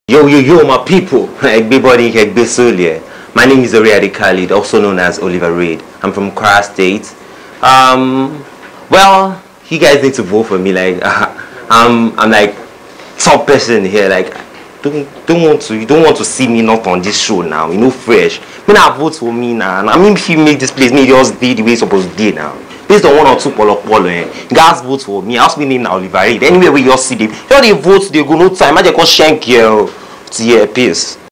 Yo, my people. Everybody, my name is Oriade Khalid, also known as Oliver Reid. I'm from Kwara State. Well, you guys need to vote for me. Like, I'm like top person here. Like, you don't want to see me not on this show now. You know, fresh. I vote for me now. I mean, if you make this place, me just did the way it's supposed to be now. Based on 1 or 2 polo, guys vote for me. Ask me name now, Oliver Reid. Anywhere we just see them, they vote, they go no time. I just shank you. Yeah, peace.